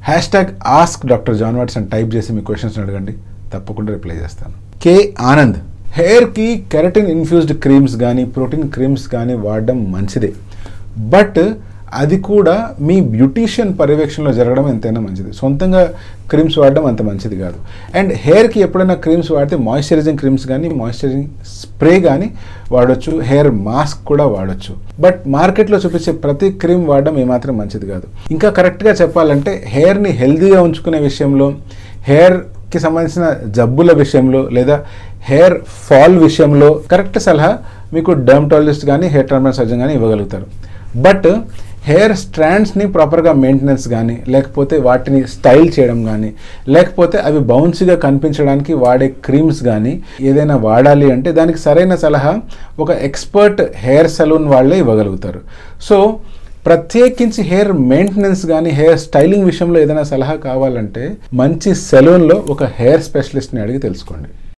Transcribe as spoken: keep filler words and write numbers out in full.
Hash tag ask doctor John Watts అని type చేసి మీ క్వశ్చన్స్ అడగండి, తప్పకుండా రిప్లై చేస్తాను. కే ఆనంద్, హెయిర్కి కెరటిన్ ఇన్ఫ్యూజ్డ్ క్రీమ్స్ కానీ ప్రోటీన్ క్రీమ్స్ కానీ వాడడం మంచిదే, బట్ అది కూడా మీ బ్యూటీషియన్ పర్యవేక్షణలో జరగడం ఎంతైనా మంచిది. సొంతంగా క్రీమ్స్ వాడడం అంత మంచిది కాదు. అండ్ హెయిర్కి ఎప్పుడైనా క్రీమ్స్ వాడితే మాయిశ్చరైజింగ్ క్రీమ్స్ కానీ మాయిశ్చరైజింగ్ స్ప్రే కానీ వాడచ్చు, హెయిర్ మాస్క్ కూడా వాడచ్చు. బట్ మార్కెట్లో చూపించే ప్రతి క్రీమ్ వాడడం ఏమాత్రం మంచిది కాదు. ఇంకా కరెక్ట్గా చెప్పాలంటే హెయిర్ని హెల్తీగా ఉంచుకునే విషయంలో, హెయిర్కి సంబంధించిన జబ్బుల విషయంలో లేదా హెయిర్ ఫాల్ విషయంలో కరెక్ట్ సలహా మీకు డర్మటాలజిస్ట్ కానీ హెయిర్ ట్రీట్మెంట్ సర్జన్ కానీ ఇవ్వగలుగుతారు. బట్ హెయిర్ స్ట్రాండ్స్ని ప్రాపర్గా మెయింటెనెన్స్ కానీ లేకపోతే వాటిని స్టైల్ చేయడం కానీ లేకపోతే అవి బౌన్సీగా కనిపించడానికి వాడే క్రీమ్స్ కానీ ఏదైనా వాడాలి అంటే దానికి సరైన సలహా ఒక ఎక్స్పర్ట్ హెయిర్ సలూన్ వాళ్ళే ఇవ్వగలుగుతారు. సో ప్రత్యేకించి హెయిర్ మెయింటెనెన్స్ కానీ హెయిర్ స్టైలింగ్ విషయంలో ఏదైనా సలహా కావాలంటే మంచి సెలూన్లో ఒక హెయిర్ స్పెషలిస్ట్ని అడిగి తెలుసుకోండి.